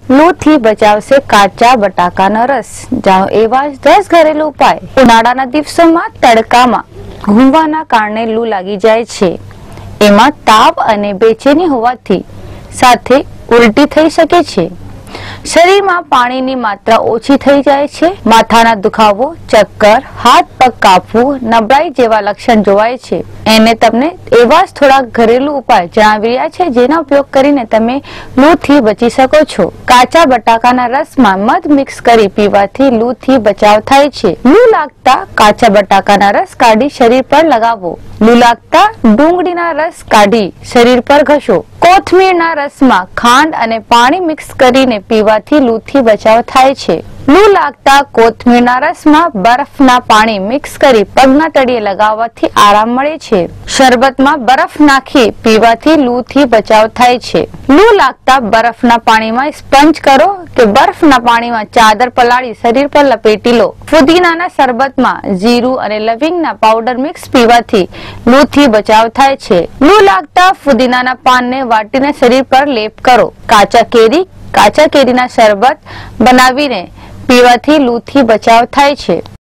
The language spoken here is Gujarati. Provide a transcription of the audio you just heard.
લૂથી બચાવશે કાચા બટાકાનો રસ। જાણો એવા જ 10 ઘરેલું ઉપાય। ઉનાળાના દિવસોમાં તડકામાં ઘૂમવાના કારણે લૂ લાગી જાય છે। એમાં તાવ અને બેચેની હોવાથી સાથે ઉલટી થઈ શકે છે। શરીરમાં પાણીની માત્રા ઓછી થઈ જાય છે। માથાના દુખાવો, ચક્કર, હાથ પગ કાપવું, નબળાઈ જેવા લક્ષણ જોવાય છે। એને તમને એવા જ થોડા ઘરેલું ઉપાય જણાવી રહ્યા છે જેનો ઉપયોગ કરીને તમે લૂથી બચી શકો છો। કાચા બટાકાના રસમાં મધ મિક્સ કરી પીવાથી લૂથી બચાવ થાય છે। લૂ લાગતા કાચા બટાકાના રસ કાઢી શરીર પર લગાવો। લૂ લાગતા ડુંગળીના રસ કાઢી શરીર પર ઘસો। કોથમીરના રસમાં ખાંડ અને પાણી મિક્સ કરીને પીવાથી લૂથી બચાવ થાય છે। લૂ લાગતા કોથમીરના રસમાં બરફના પાણી મિક્સ કરી પગના તળિયે લગાવવાથી આરામ મળે છે। શરબતમાં બરફ નાખી પીવાથી લૂથી બચાવ થાય છે। લૂ લાગતા બરફના પાણીમાં સ્પંજ કરો કે બરફના પાણીમાં ચાદર પલાળી શરીર પર લપેટી લો। ફુદીનાના શરબતમાં જીરું અને લવિંગના પાવડર મિક્સ પીવાથી લૂથી બચાવ થાય છે। લૂ લાગતા ફુદીનાના પાનને વાટીને શરીર પર લેપ કરો। કાચા કેરીના શરબત બનાવીને પીવાથી લૂથી બચાવ થાય છે।